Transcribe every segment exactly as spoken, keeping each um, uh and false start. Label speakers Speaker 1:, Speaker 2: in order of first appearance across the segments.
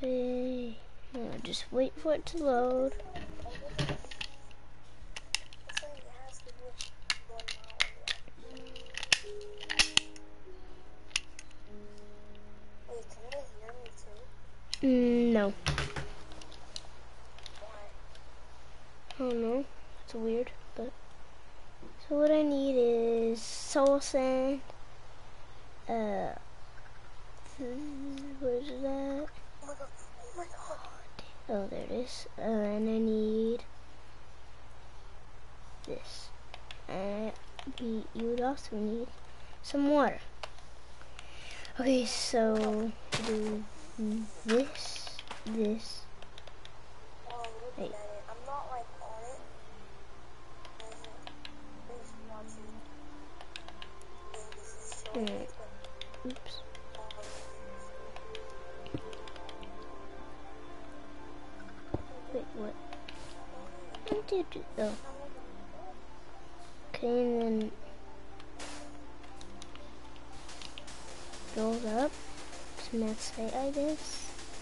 Speaker 1: Okay. Now just wait for it to load. Mm, no. I don't know. It's weird, but so what I need is soul sand. Uh, where's that?
Speaker 2: Oh my god! Oh my god!
Speaker 1: Oh, there it is. Uh, and I need this. And we you would also need some water. Okay, so do this, this.
Speaker 2: Oh, I'm looking
Speaker 1: Wait.
Speaker 2: at it. I'm not like on it. I'm just watching. And this is showing
Speaker 1: Mm,
Speaker 2: it, but
Speaker 1: oops.
Speaker 2: um,
Speaker 1: Wait, what? What did you do? Oh. Okay, and then build up to max height, I guess.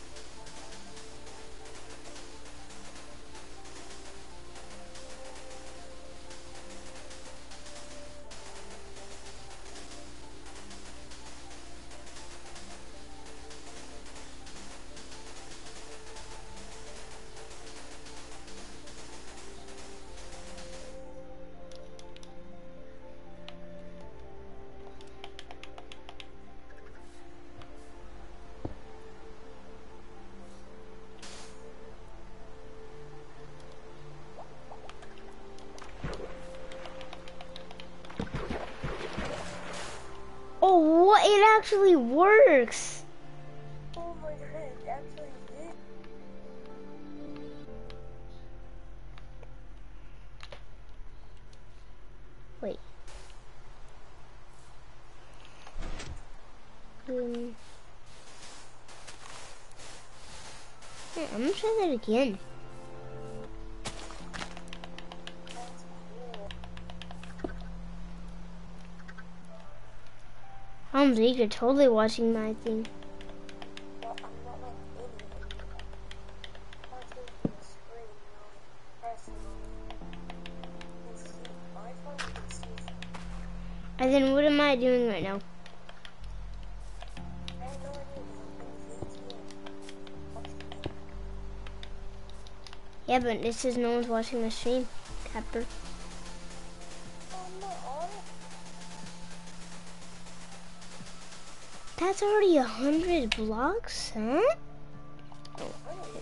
Speaker 1: Oh, what? It actually works.
Speaker 2: oh my god, it actually did.
Speaker 1: Wait. Um, yeah, I'm gonna try that again.
Speaker 2: That's cool.
Speaker 1: I'm you're totally watching my thing.
Speaker 2: Well, I'm not like in it. I'm watching from the screen. Now I'm pressing on it. You can see my phone. You can see it.
Speaker 1: And then what am I doing right now?
Speaker 2: I have no idea because I'm in V T A.
Speaker 1: Yeah, but it says no one's watching the stream, Capper.
Speaker 2: Oh, I'm not on it.
Speaker 1: That's already a hundred blocks, huh? Oh.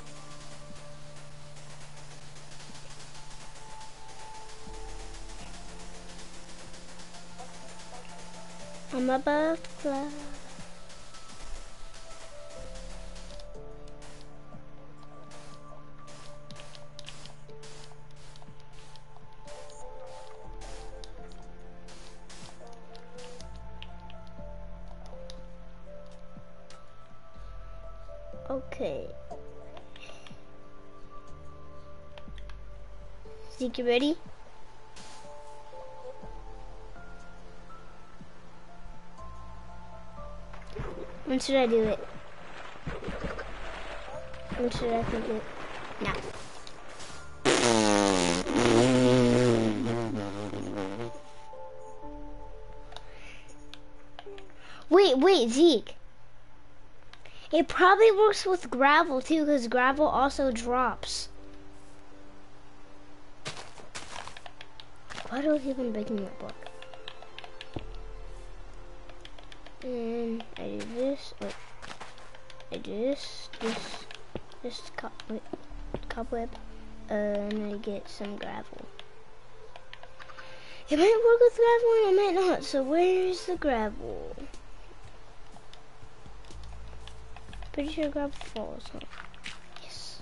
Speaker 1: I'm above cloud. Okay. Zeke, you ready? When should I do it? When should I think it? Now. Wait, wait, Zeke. It probably works with gravel too, because gravel also drops. Why do I keep on breaking my book? And I do this. Wait. I do this. This. This co wait, cobweb. Uh, and I get some gravel. It might work with gravel and it might not. So where's the gravel? Pretty sure gravel falls, huh? Yes.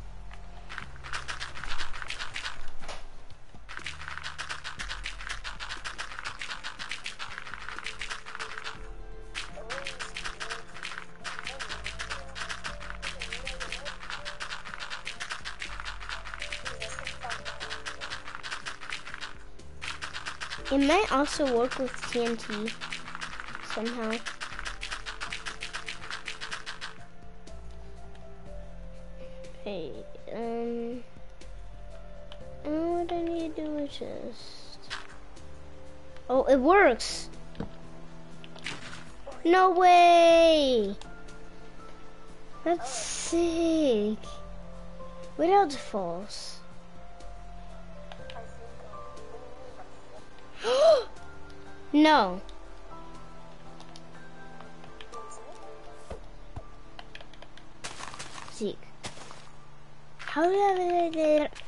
Speaker 1: It might also work with T N T somehow. Okay, um, I don't know what I need to do with this. Oh, it works! No way! That's sick. Without the falls.
Speaker 2: I think, um,
Speaker 1: No. Zeke. How did I do it?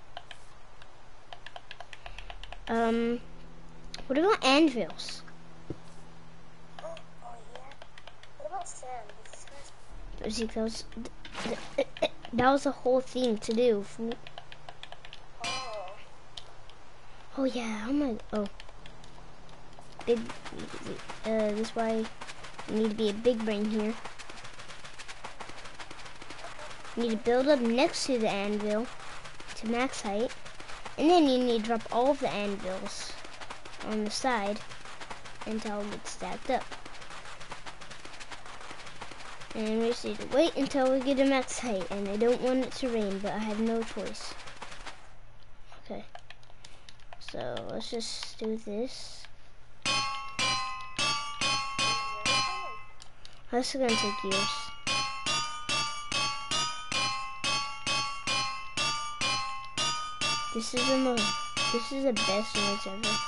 Speaker 1: Um, what about anvils?
Speaker 2: oh, oh yeah. What about sand? Is this
Speaker 1: Zeke, that was, that was the whole thing to do.
Speaker 2: oh.
Speaker 1: Oh yeah, oh my, oh. Big, uh, this is why you need to be a big brain here. You need to build up next to the anvil to max height. And then you need to drop all of the anvils on the side until it gets stacked up. And we just need to wait until we get a max height. And I don't want it to rain, but I have no choice. Okay. So let's just do this. That's gonna take years. This is the most, this is the best noise ever.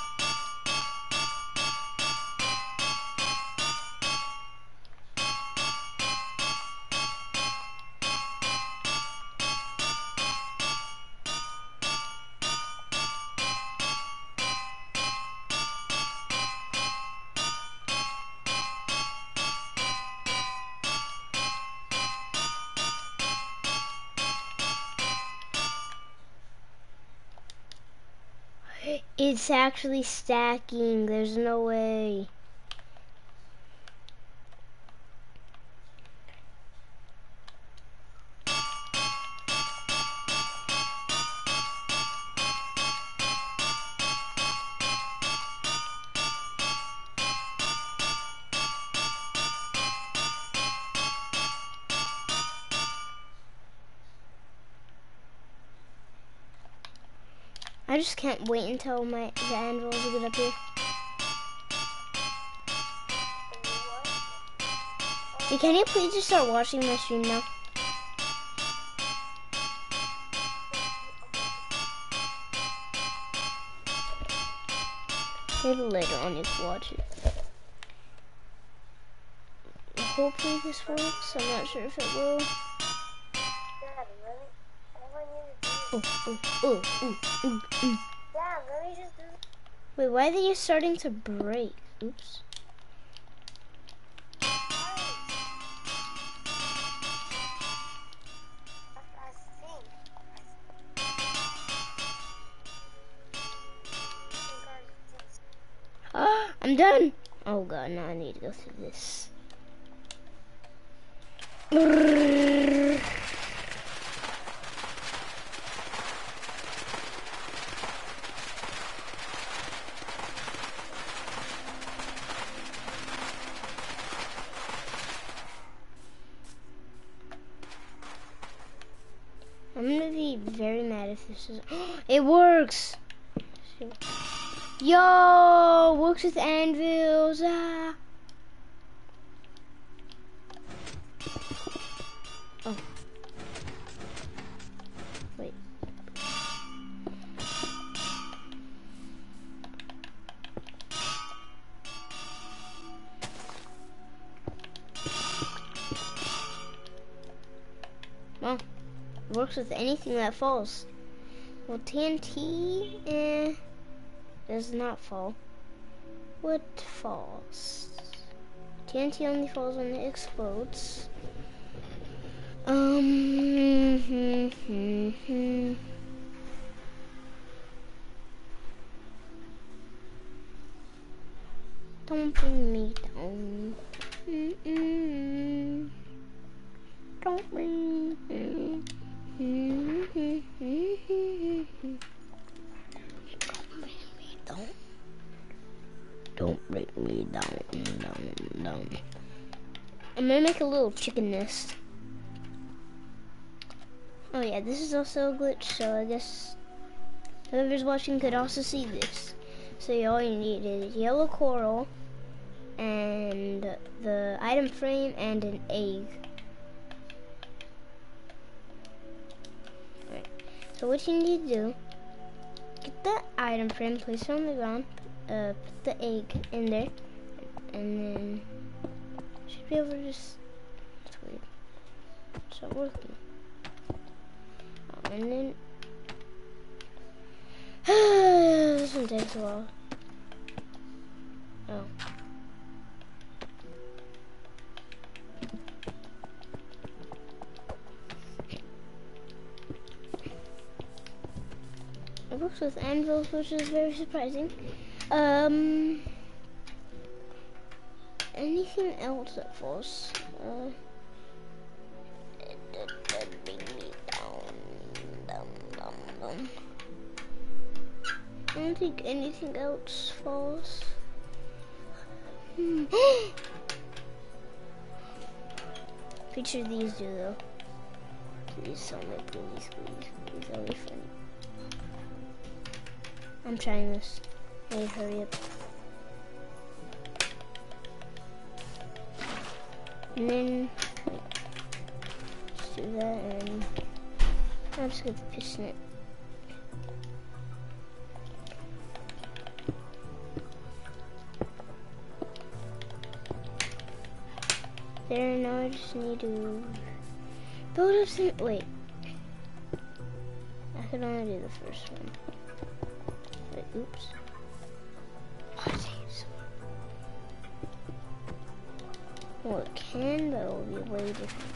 Speaker 1: It's actually stacking. There's no way. I just can't wait until my the anvils get up here. Hey, can you please just start watching my stream now? Maybe later on you can watch it. Hopefully this works. I'm not sure if it will.
Speaker 2: Dad, really? All I need to do
Speaker 1: Oh,
Speaker 2: is...
Speaker 1: oh, oh, oh, oh, oh.
Speaker 2: Dad, let me just do this.
Speaker 1: Wait, why are they starting to break? Oops. Ah, I'm done. Oh god, now I need to go through this. I'm gonna be very mad if this is. It works. Yo, works with anvils. Ah. Oh. Wait. Well, it works with anything that falls. Well, T N T, eh, does not fall. What falls? T N T only falls when it explodes. Um, hmm, hmm, hmm. Don't bring me down. Mm -mm. Don't bring me. Mm -hmm. Don't bring me down. Don't break me down, down, down. I'm gonna make a little chicken nest. Oh yeah, this is also a glitch, so I guess whoever's watching could also see this. So all you need is yellow coral and the item frame and an egg. Alright, so what you need to do, get the item frame, place it on the ground, uh, put the egg in there, and then you should be able to just, that's weird, start working. Um, and then, this one takes a while. Oh. It works with anvils, which is very surprising. Um, anything else that falls? Uh, I don't think anything else falls. Hmm. Pretty sure these do though. Please tell me, please, please, please, that'll be funny. I'm trying this. Hey, hurry up. And then, wait, just do that, and I'm just gonna piston it. There, now I just need to build up some, wait. I could only do the first one. Wait, oops. Well, it can, but it will be way different.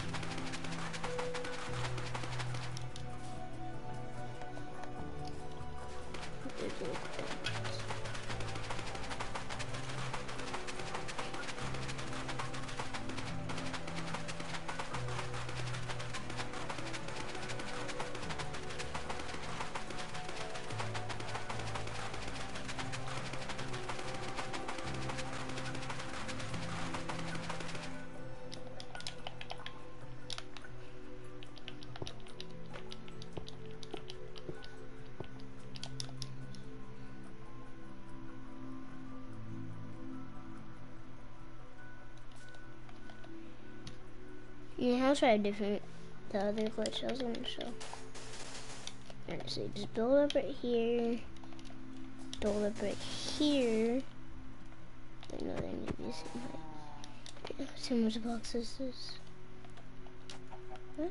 Speaker 1: Yeah, I'll try different, the other glitch I was gonna show. Alright, so you just build up right here, build up right here. I know there need to be some height. How much blocks is this? What?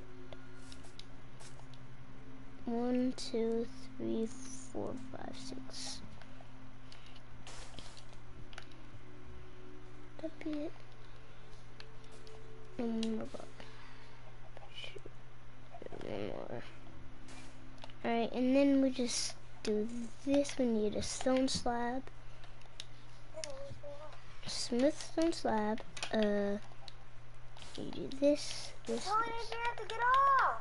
Speaker 1: One, two, three, four, five, six. That'd be it. One more block. One more. Alright, and then we just do this. We need a stone slab. Smooth stone slab. Uh, you do this, this,
Speaker 2: Tell me
Speaker 1: this.
Speaker 2: you have to get off!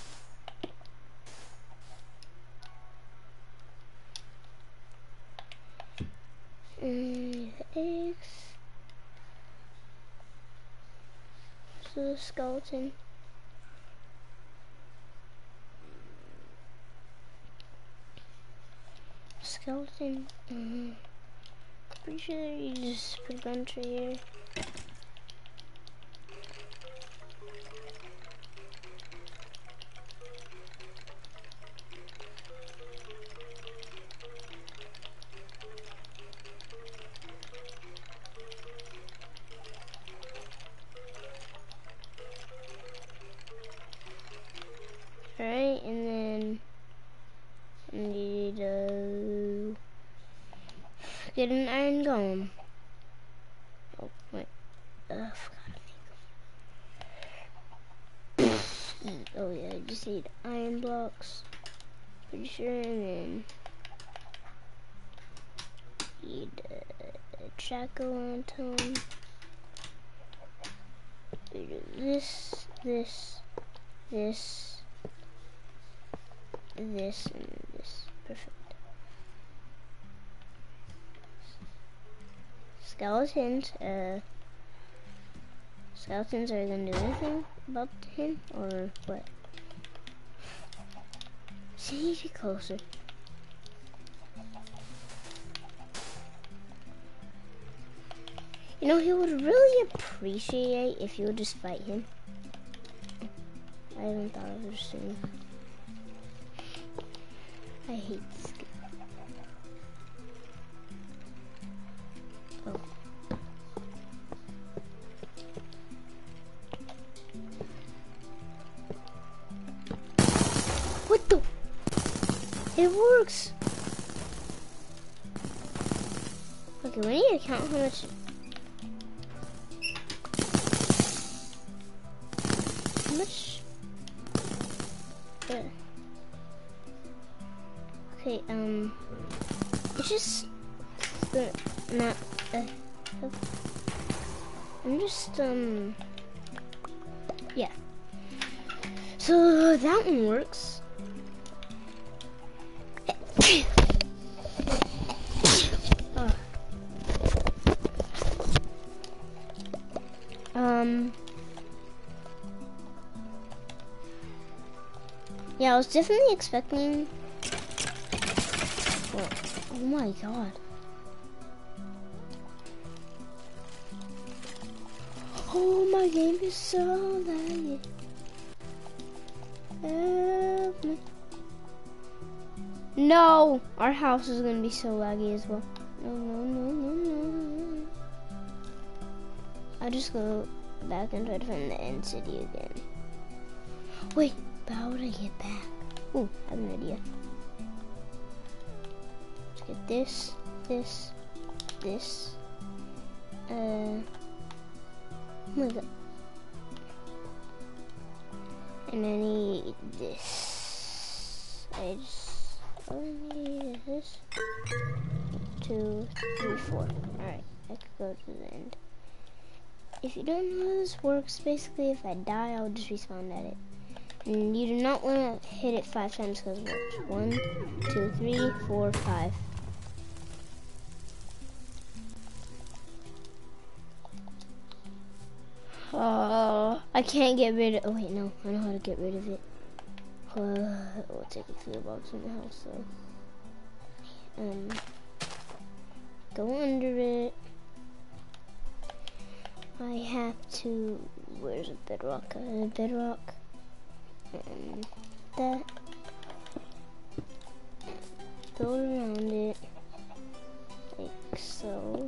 Speaker 1: And the eggs. So the skeleton. Skeleton. Mm-hmm. Pretty sure you just put a bunch right here. Alright, and then I need to get an iron golem. Oh, wait. Uh, I forgot to make them. Oh yeah, I just need iron blocks. Pretty sure, and then need a, a jack-o'-lantern. We do this, this, this, this, and this. Perfect. Skeletons, uh, skeletons are gonna do anything about him, or what? Change it closer. You know, he would really appreciate if you would just fight him. I haven't thought of it soon. I hate this game. Oh. What the? It works! Okay, we need to count how much. How much? Uh, okay, um. It's just. Uh, not. Uh, I'm just, um. Yeah. So that one works. Oh. Um. Yeah, I was definitely expecting. Well, oh my god. Oh, my game is so laggy. Help me. No, our house is gonna be so laggy as well. No, no, no, no, no. I'll just go back and try to find the end city again. Wait, but how would I get back? Ooh, I have an idea. Let's get this, this, this. Uh, oh my god. And I need this. I just, all I need is this. Two, three, four. Alright, I could go to the end. If you don't know how this works, basically if I die, I'll just respawn at it. And you do not want to hit it five times because it works. One, two, three, four, five. Oh, I can't get rid of. Oh wait, no, I know how to get rid of it. Uh, we'll take it to the box in the house though. Um, go under it. I have to. Where's a bedrock? A bedrock. Um, that. Build around it like so.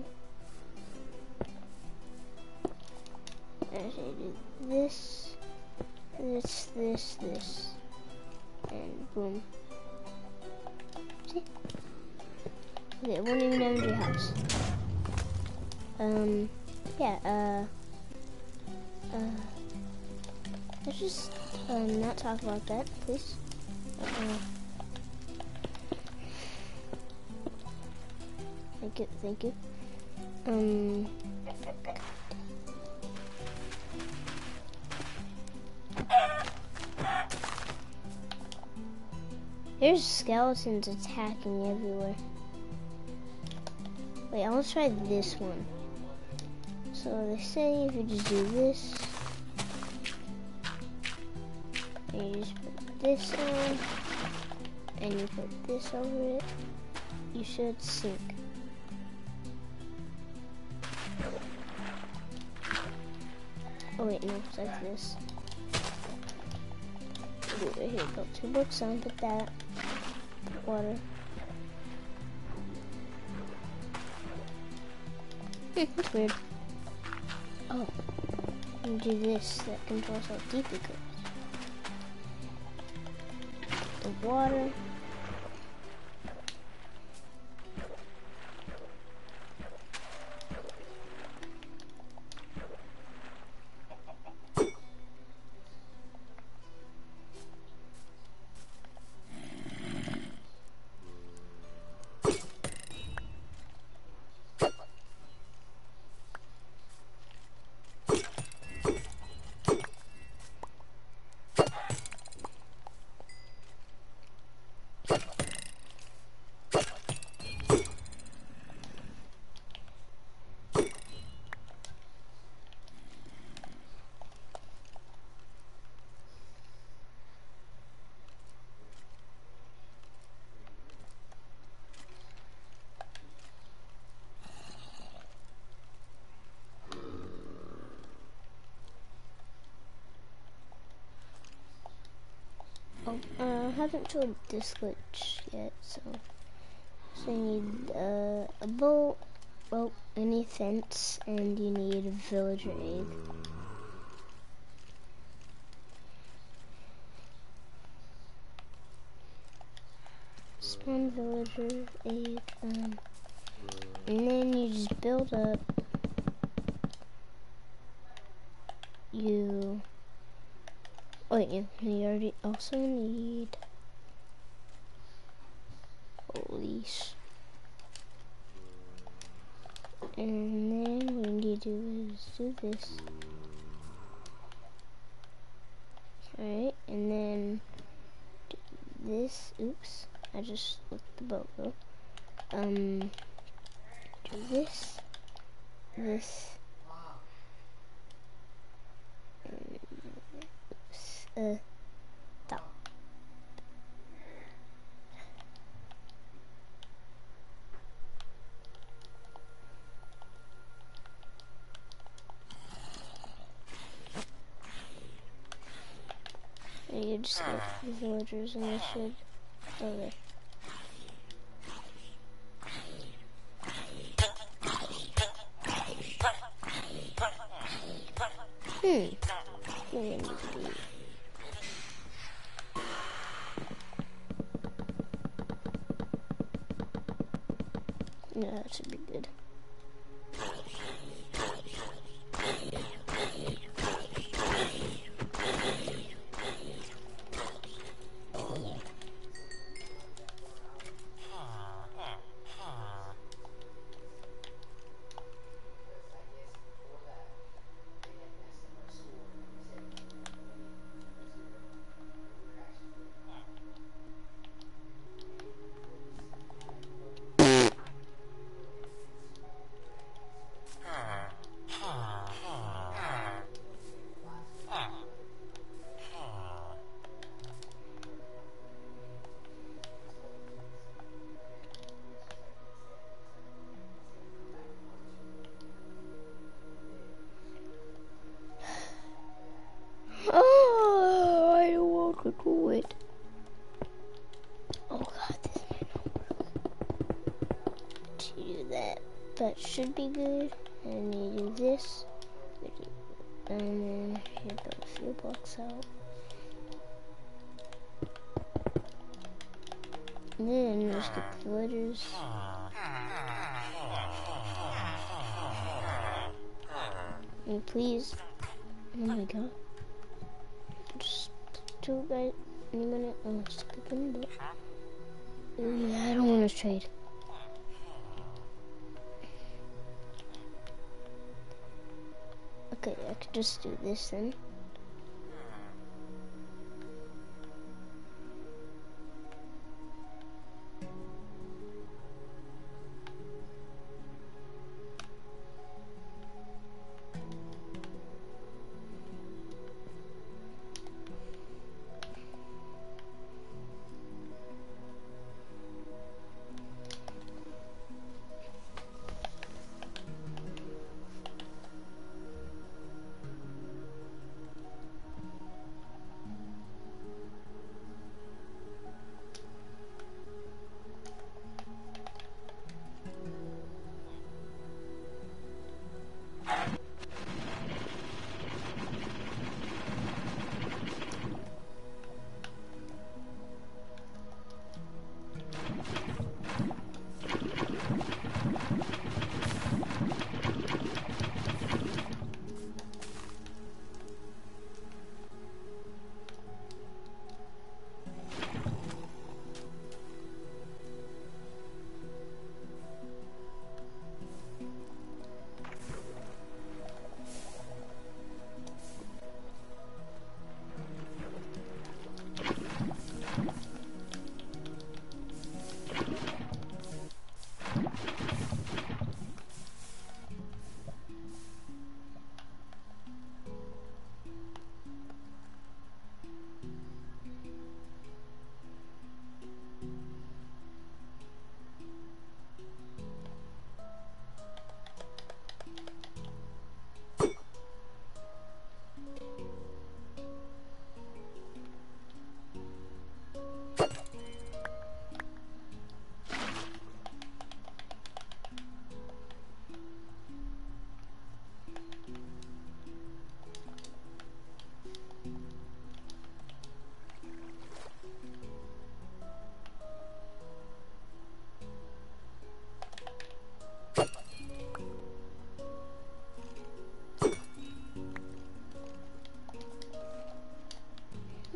Speaker 1: I do this, this, this, this, and boom. See? Okay, it won't even damage your house. Um, yeah, uh, uh, let's just, uh, not talk about that, please. Uh, thank you, thank you. Um, There's skeletons attacking everywhere. Wait, I want to try this one. So they say if you just do this, and you just put this on, and you put this over it, you should sink. Oh wait, no, it's like this. Do it right here, go two books on, put that. Water. Hmm, that's weird. Oh, and do this that controls how deep it goes. The water. Oh, uh, I haven't tried this glitch yet, so so you need uh, a boat, rope, any fence, and you need a villager egg. Spawn villager egg, um, and then you just build up. You wait. You, you already also need. Holy sh. And then what you need to do is do this. Alright, and then do this. Oops, I just let the boat go. Um, do this, this, and oops, uh, stop. And you just get the villagers and they should, okay. Hmm. Maybe I need to be. No, that should be good. Oh, I don't want to do it. Oh god, this might not work. To do that, that should be good. And you do this, and then you build a few blocks out. And then there's the villagers. And please, oh my god. Just two guys in a minute. I'm just clicking the book. Yeah, I don't want to trade. Okay, I could just do this then.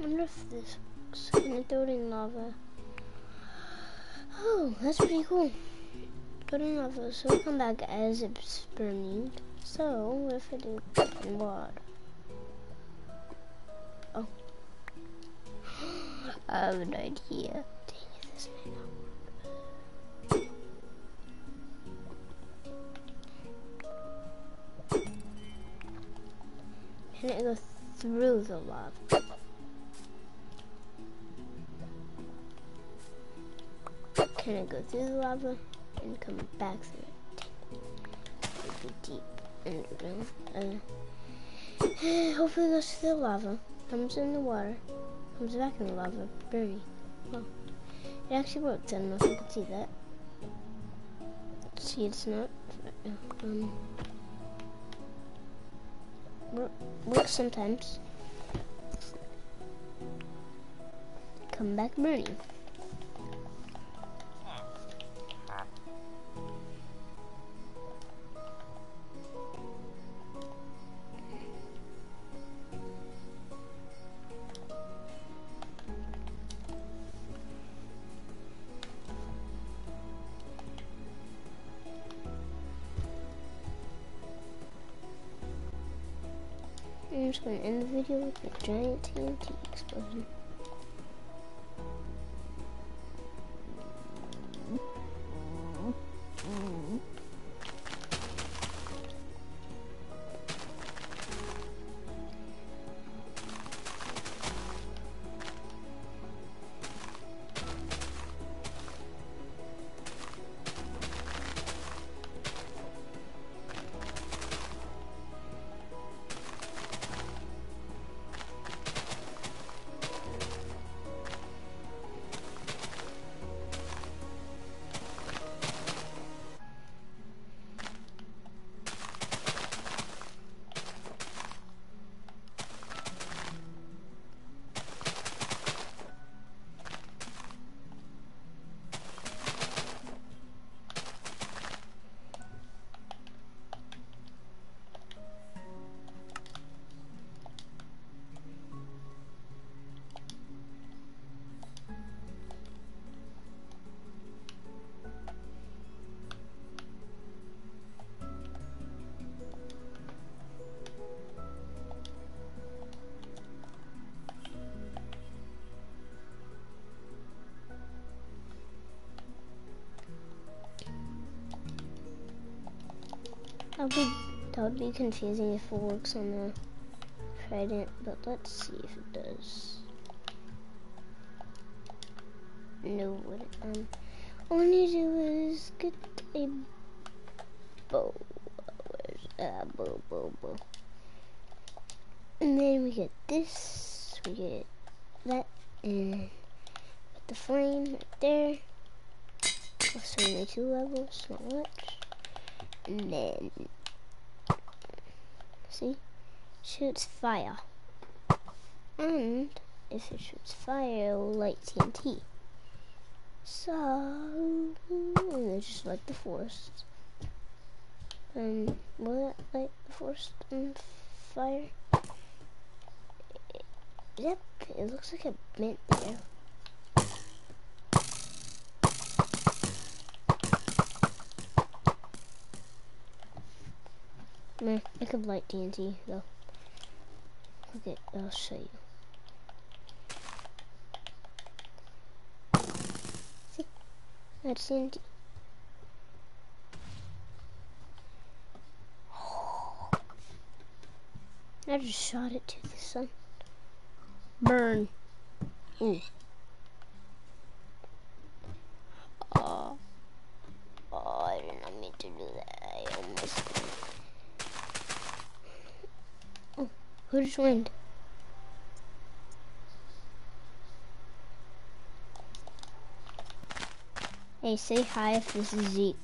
Speaker 1: wonder if this works. Can I throw it in lava? Oh, that's pretty cool. Put it in lava, so it'll come back as it's burning. So, what if I do it in water? Oh. I have an idea. Dang it, this may not work. Can it go through the lava? Can it go through the lava and come back through it? It would be deep underground. Uh, hopefully it goes through the lava, comes in the water, comes back in the lava, burning. Well, it actually worked. I don't know if you can see that. See, it's not. Um, works sometimes. Come back burning. I'm just going to end the video with a giant T N T explosion. That would, be, that would be confusing if it works on the trident, but let's see if it does. No, what it, um, all I need to do is get a bow. Where's that bow, bow, bow? And then we get this, we get that, and put the flame right there. Also, only two levels, not much. And then, see, shoots fire. And if it shoots fire, it will light T N T. So, and it's just like the forest. And will it light the forest on fire? Yep, it looks like it bent there. Nah, I could light T N T though. Okay, I'll show you. See? That's T N T. I just shot it to the sun. Burn. Ooh. Oh. Oh, I did not mean to do that. I almost did. Oh, who just went? Hey, say hi if this is Zeke.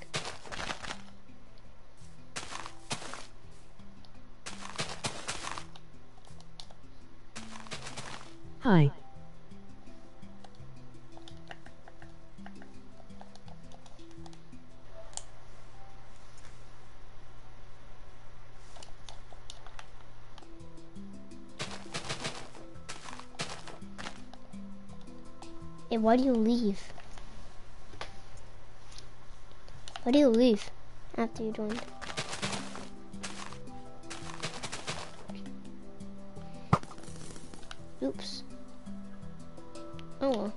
Speaker 3: Hi.
Speaker 1: Hey, why do you leave? Why do you leave after you joined? Oops. Oh well.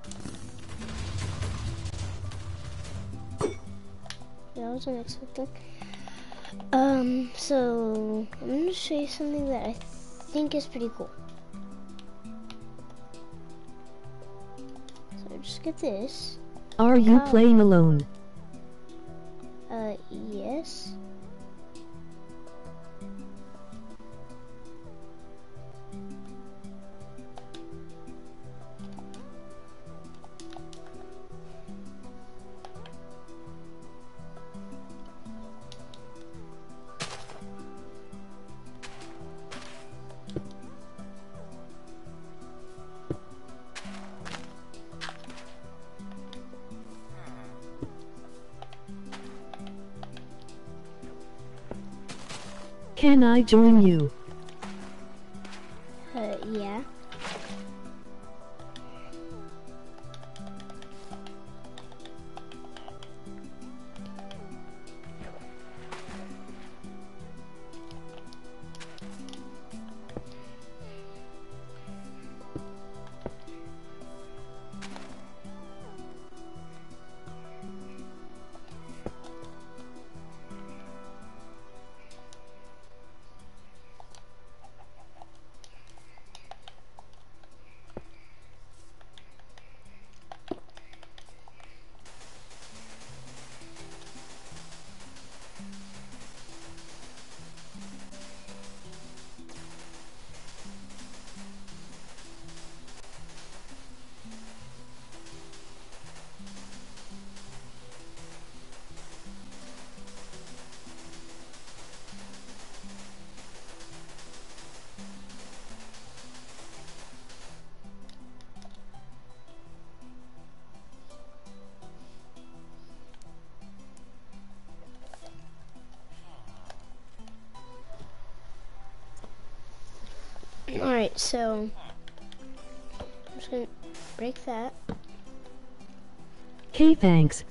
Speaker 1: Yeah, I wasn't expecting. Um, so I'm gonna show you something that I think is pretty cool. So just get this.
Speaker 3: Are you
Speaker 1: How-
Speaker 3: playing alone?
Speaker 1: Uh, yes.
Speaker 3: Can I join you?
Speaker 1: Uh, yeah. Alright, so I'm just gonna break that.
Speaker 3: Okay, thanks.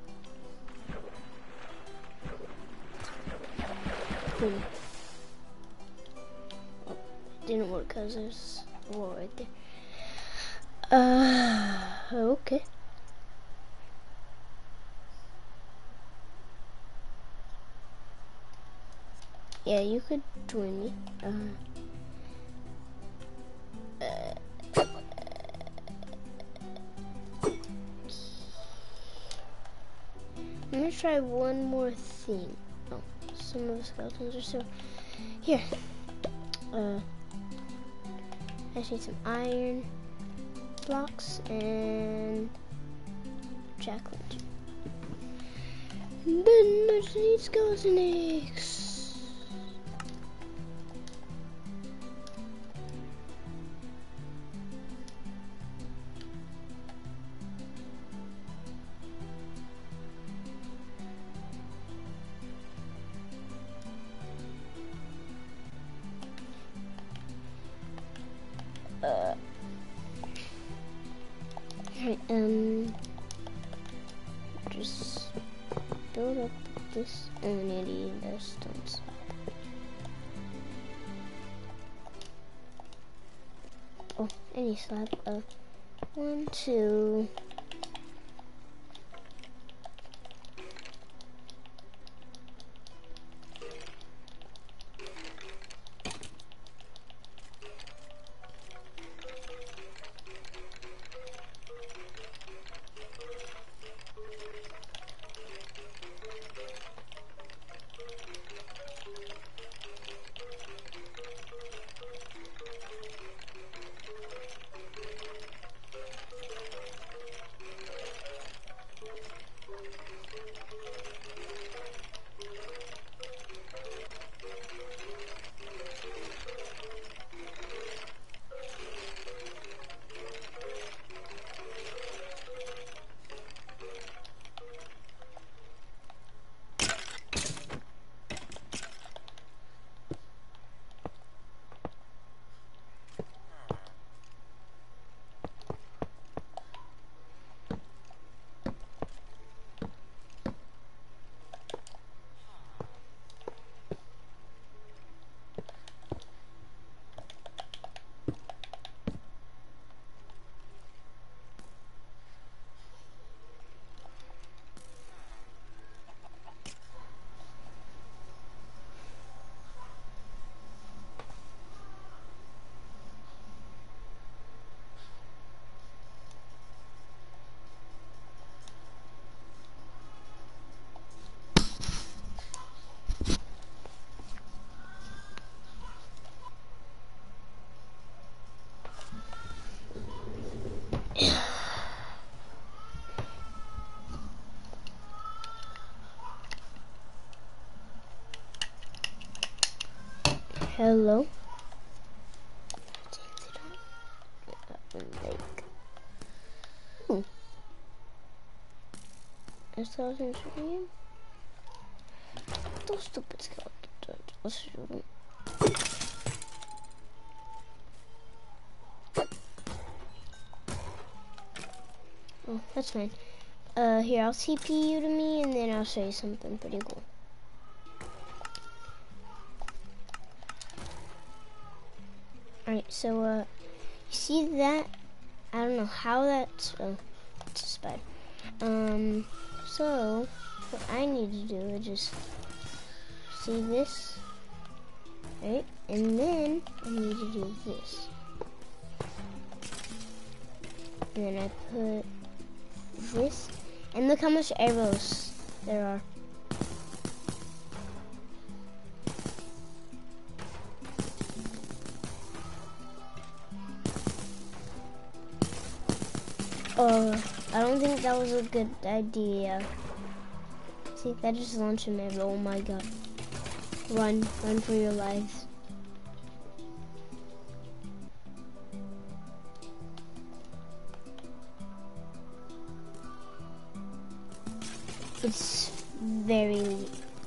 Speaker 1: Boom. Oh, didn't work because there's a wall right there. Uh, okay. Yeah, you could join me. Uh, uh, I'm gonna try one more thing. Oh, some of the skeletons are still here. Uh, I just need some iron blocks and jack lantern. And then I just need skeleton eggs. Uh, Alright, um, just build up this, and we need a stone slab. Oh, any slab. Uh, one, two. Hello? Like, hmm. A thousand stream? Those stupid skeletons. Let's shoot them. Oh, that's fine. Uh, here, I'll T P you to me, and then I'll show you something pretty cool. Alright, so, uh, you see that? I don't know how that's, oh, it's a spider. Um, so, what I need to do is just see this, right? And then I need to do this. And then I put this, and look how much arrows there are. Oh, I don't think that was a good idea. See, that just launched an arrow. Oh my god. Run, run for your lives. It's very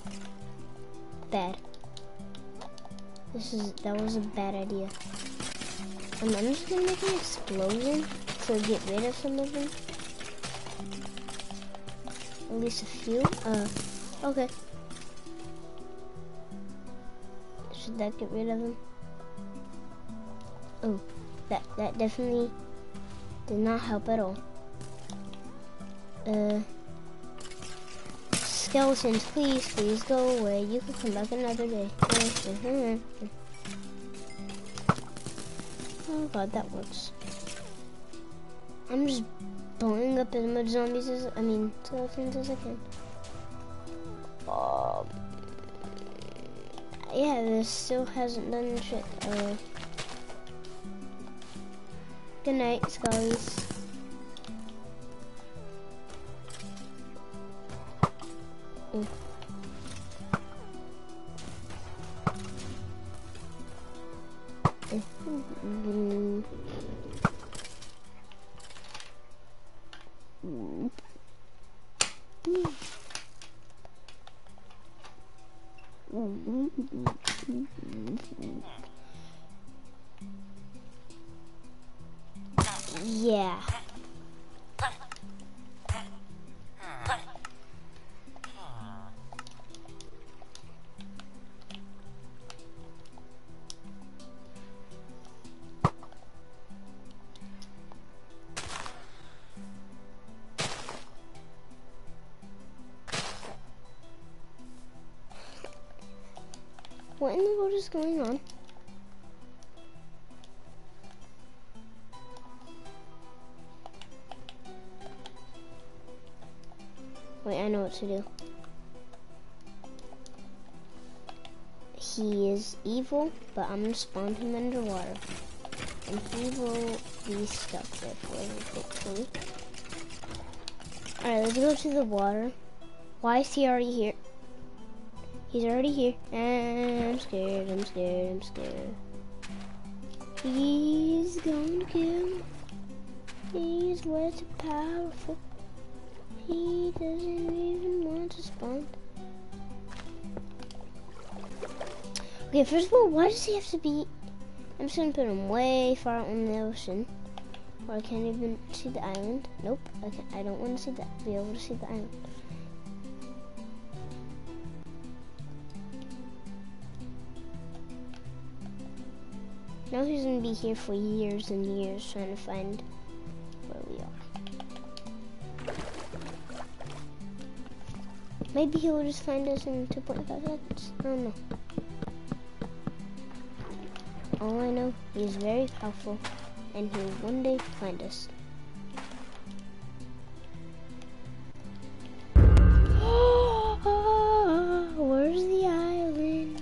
Speaker 1: bad. This is, that was a bad idea. And I'm just gonna make an explosion to get rid of some of them. At least a few. Uh, okay. Should that get rid of them? Oh, that, that definitely did not help at all. Uh, skeletons, please, please go away. You can come back another day. Oh god, that works. I'm just blowing up as much zombies as, I mean, skeletons as I can. Um, yeah, this still hasn't done the trick. Uh, good night, skullies. Mm. Mm-hmm. Yeah. What in the world is going on? Wait, I know what to do. He is evil, but I'm gonna spawn him underwater. And he will be stuck there forever, hopefully. Alright, let's go to the water. Why is he already here? He's already here. And I'm scared, I'm scared, I'm scared. He's gonna kill me. He's way too powerful. He doesn't even want to spawn. Okay, first of all, why does he have to be... I'm just gonna put him way far out in the ocean. Where I can't even see the island. Nope, I, can't, I don't want to see that. Be able to see the island. Now he's gonna be here for years and years trying to find where we are. Maybe he'll just find us in two point five seconds. I don't know. All I know, he's very powerful, and he'll one day find us. Where's the island?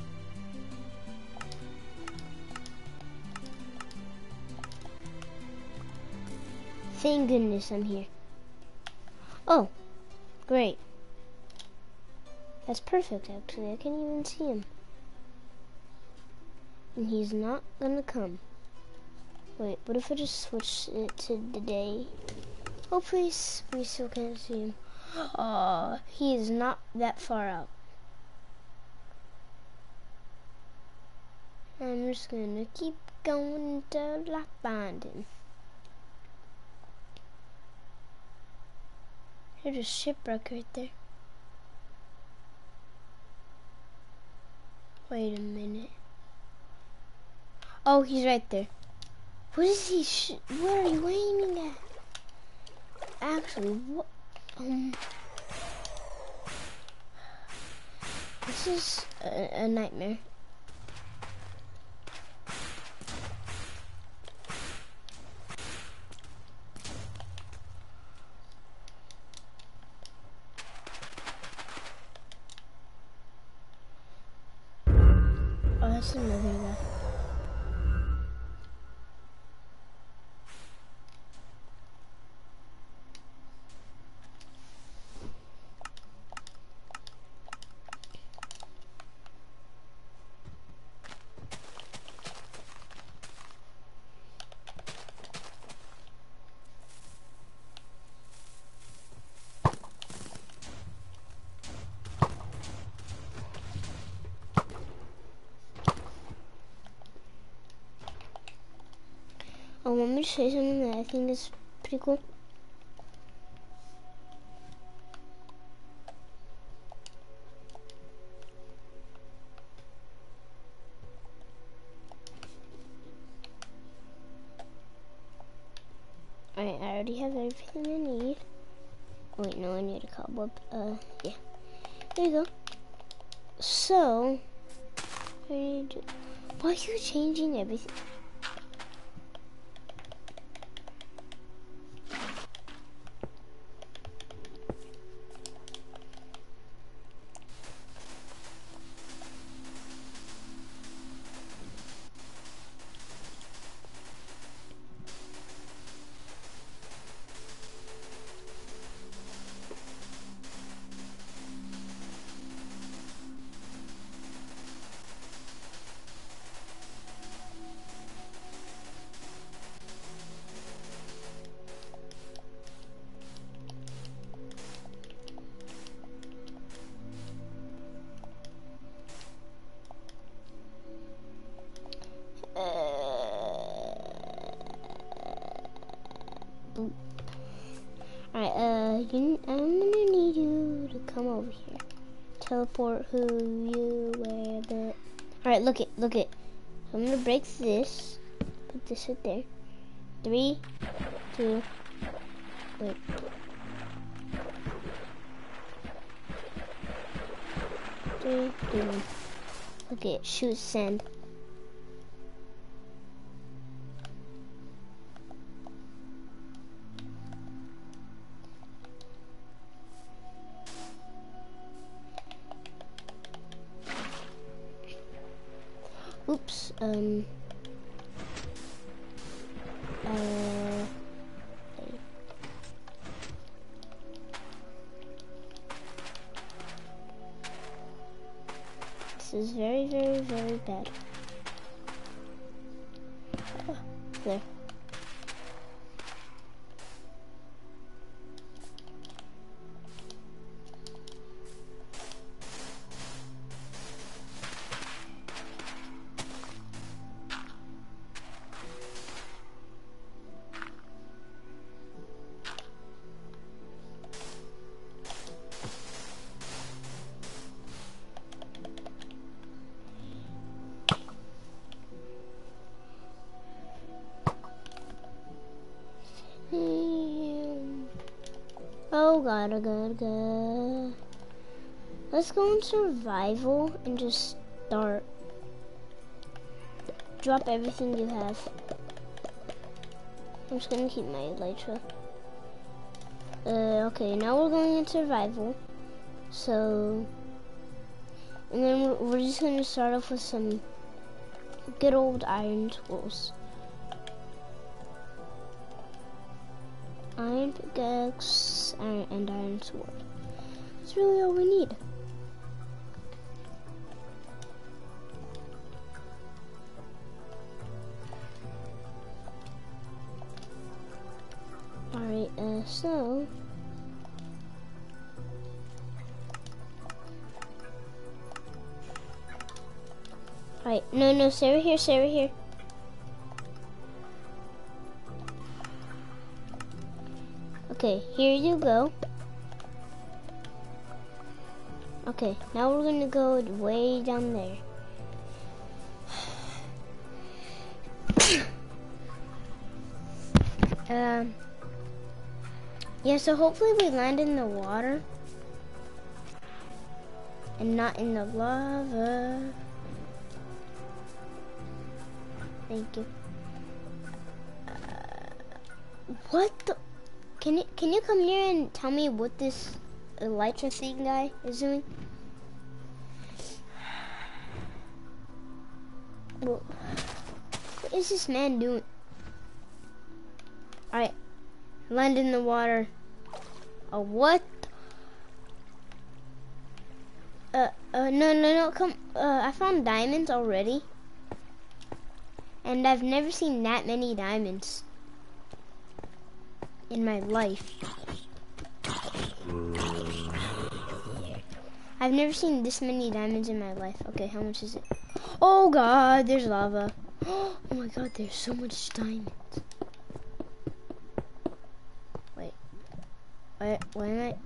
Speaker 1: Thank goodness I'm here. Oh, great. That's perfect, actually. I can't even see him. And he's not gonna come. Wait, what if I just switch it to the day? Oh, please, we still can't see him. Oh, he is not that far out. I'm just gonna keep going until I find him. There's a shipwreck right there. Wait a minute. Oh, he's right there. What is he? Sh what are you aiming at? Actually, what? Um, this is a, a nightmare. Oh, that's another guy. Oh, want me to say something that I think is pretty cool? Alright, I already have everything I need. Wait, no, I need a cobweb. Uh, yeah. There you go. So, what do you do? Why are you changing everything? Alright, uh, you, I'm gonna need you to come over here. Teleport who, you, where, the... Alright, look it, look it. So I'm gonna break this. Put this right there. Three, two, wait. Three, two, one. Look it, shoot, send. Oops, um, uh, this is very, very, very bad. Oh, there. Oh god, oh god, oh god. Let's go in survival and just start. Drop everything you have. I'm just gonna keep my elytra. Uh, okay, now we're going in survival. So, and then we're, we're just gonna start off with some good old iron tools. Iron pickaxe iron, and iron sword. That's really all we need. Alright, uh, so... Alright, no, no, stay right here, stay right here. Okay, here you go. Okay, now we're gonna go way down there. um, yeah, so hopefully we land in the water and not in the lava. Thank you. Uh, what the? Can you can you come here and tell me what this elytra thing guy is doing? Well, what is this man doing? Alright, land in the water. A what? Uh, uh, no, no, no, come, uh, I found diamonds already. And I've never seen that many diamonds in my life. I've never seen this many diamonds in my life. Okay, how much is it? Oh God, there's lava. Oh my God, there's so much diamonds. Wait, wait, why am I?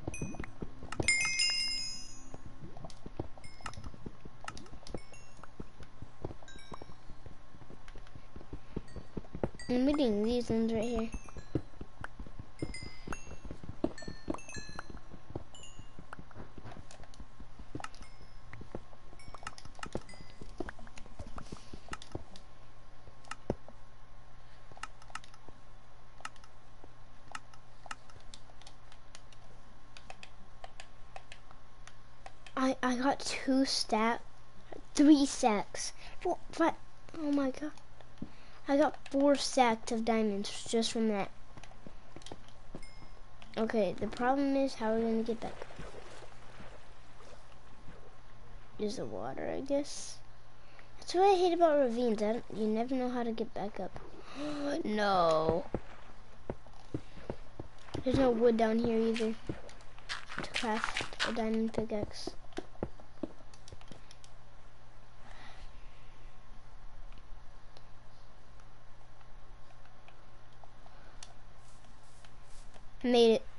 Speaker 1: I'm reading these ones right here. I, I got two stack, three stacks, four, five, oh my God. I got four stacks of diamonds just from that. Okay, the problem is how we're gonna get back. Use the water, I guess. That's what I hate about ravines. I don't, you never know how to get back up. No. There's no wood down here either to craft a diamond pickaxe. Made it.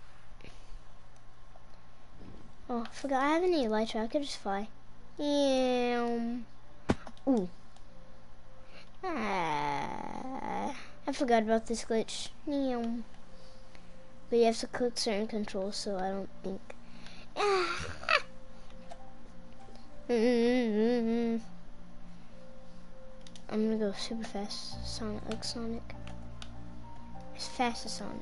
Speaker 1: Oh, I forgot I have any elytra. I could just fly. Yeah. Ooh. Ah, I forgot about this glitch. Yeah. But you have to click certain controls, so I don't think. Ah. Mm-hmm. I'm gonna go super fast. Sonic, like Sonic. As fast as Sonic.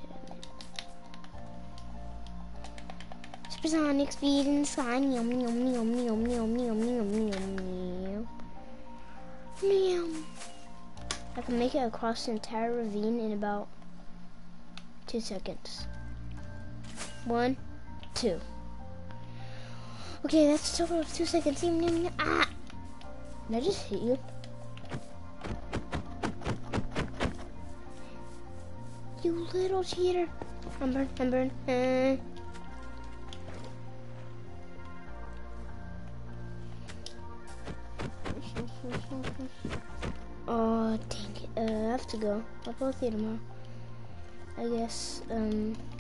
Speaker 1: Supersonic speed in the sky. Meow, meow, meow, meow, meow, meow, meow, meow, meow. Meow. I can make it across the entire ravine in about two seconds. One, two. Okay, that's a total of two seconds. Ah! Did I just hit you? You little cheater. I'm burned, I'm burned. Uh. Oh, dang it. Uh, I have to go. I'll go with you tomorrow. I guess, um...